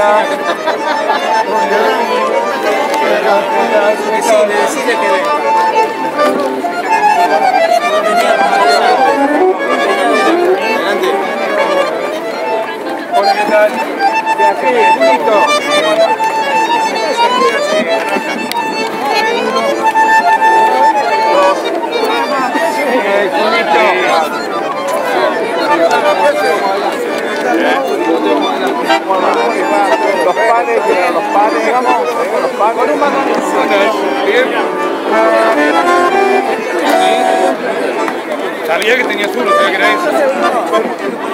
Decide que venga. Adelante. Hola, ¿qué tal? De aquí, Junito. Los panes, vamos, los panes. Con un macarrón. Bien. Sabía que tenías uno, sabía que era eso.